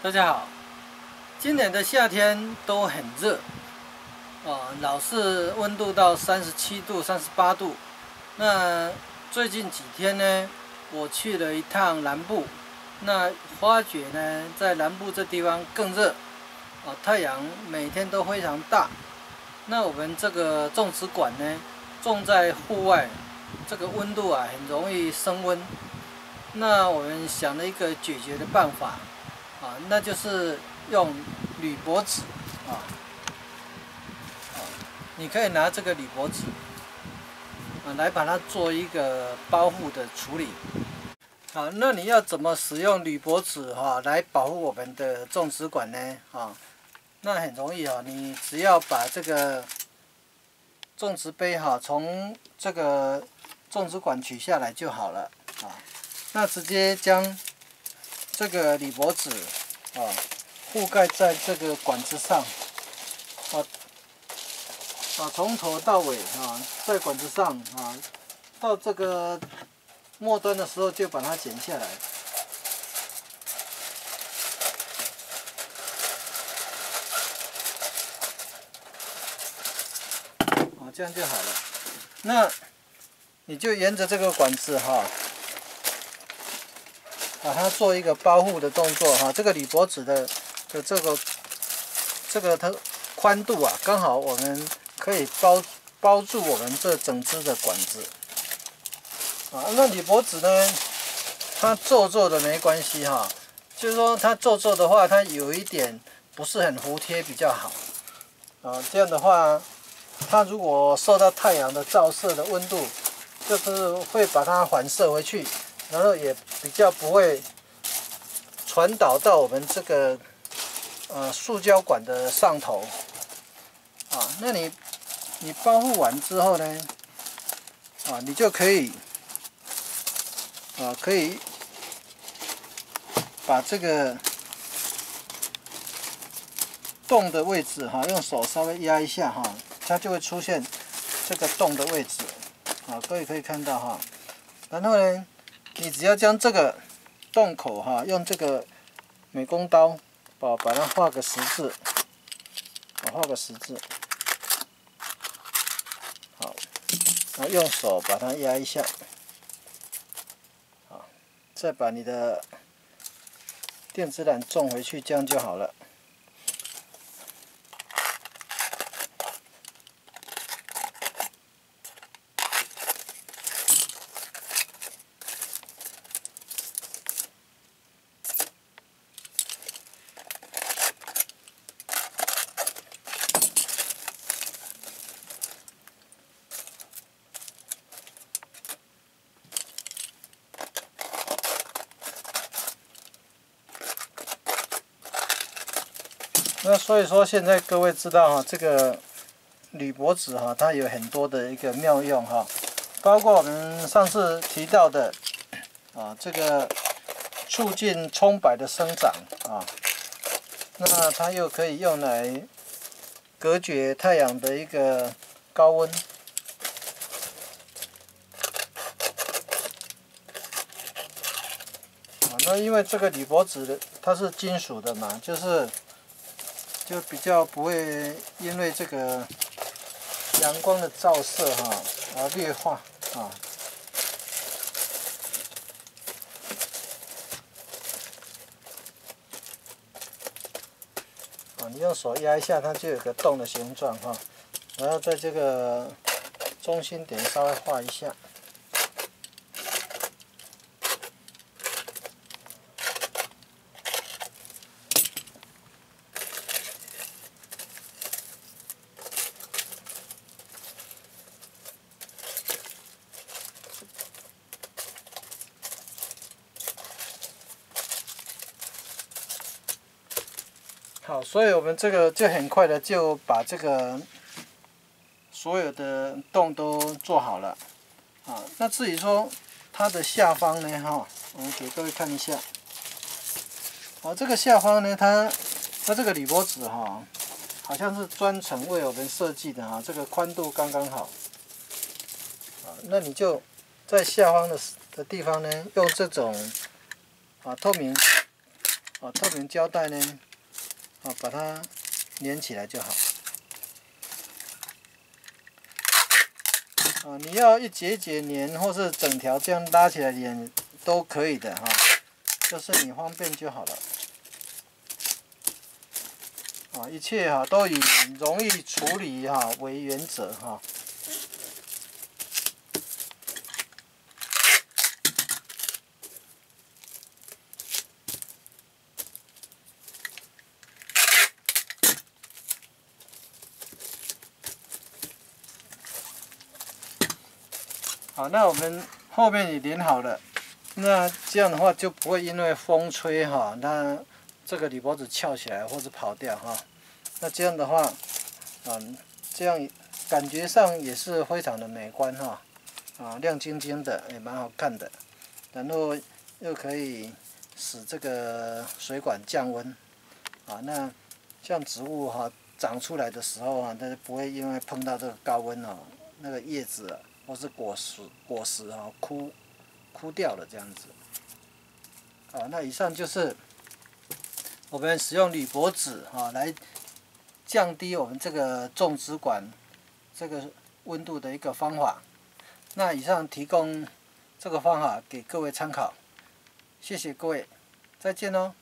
大家好，今年的夏天都很热，老是温度到37度、38度。那最近几天呢，我去了一趟南部，那发觉呢，在南部这地方更热，太阳每天都非常大。那我们这个种植馆呢，种在户外，这个温度很容易升温。那我们想了一个解决的办法。那就是用铝箔纸你可以拿这个铝箔纸来把它做一个包覆的处理。那你要怎么使用铝箔纸来保护我们的种植馆呢？那很容易你只要把这个种植杯从这个种植馆取下来就好了那直接将这个铝箔纸覆盖在这个管子上从头到尾在管子上到这个末端的时候就把它剪下来。这样就好了。那你就沿着这个管子把它做一个包覆的动作这个铝箔纸的这个它宽度刚好我们可以包住我们这整只的管子那铝箔纸呢，它皱的没关系就是说它皱的话，它有一点不是很服帖比较好这样的话，它如果受到太阳的照射的温度，就是会把它反射回去。然后也比较不会传导到我们这个塑胶管的上头那你包覆完之后呢你就可以把这个洞的位置用手稍微压一下它就会出现这个洞的位置各位可以看到然后呢，你只要将这个洞口用这个美工刀把它画个十字，画个十字，好，然后用手把它压一下，好，再把你的电子缆种回去，这样就好了。那所以说，现在各位知道这个铝箔纸它有很多的一个妙用包括我们上次提到的这个促进葱柏的生长那它又可以用来隔绝太阳的一个高温。那因为这个铝箔纸它是金属的嘛，就比较不会因为这个阳光的照射而劣化你用手压一下，它就有个洞的形状然后在这个中心点稍微画一下。好，所以我们这个就很快的就把这个所有的洞都做好了那至于说它的下方呢我们给各位看一下这个下方呢它这个铝箔纸好像是专程为我们设计的这个宽度刚刚好那你就在下方的地方呢用这种透明透明胶带呢，把它粘起来就好。你要一节一节粘，或是整条这样拉起来粘都可以的哈，就是你方便就好了。一切都以容易处理为原则哈。好，那我们后面也粘好了，那这样的话就不会因为风吹那这个铝箔纸翘起来或者跑掉哈。那这样的话，这样感觉上也是非常的美观哈，亮晶晶的也蛮好看的，然后又可以使这个水管降温，那像植物长出来的时候它就不会因为碰到这个高温那个叶子或是果实枯掉了这样子。那以上就是我们使用铝箔纸来降低我们这个种植管这个温度的一个方法。那以上提供这个方法给各位参考，谢谢各位，再见喽。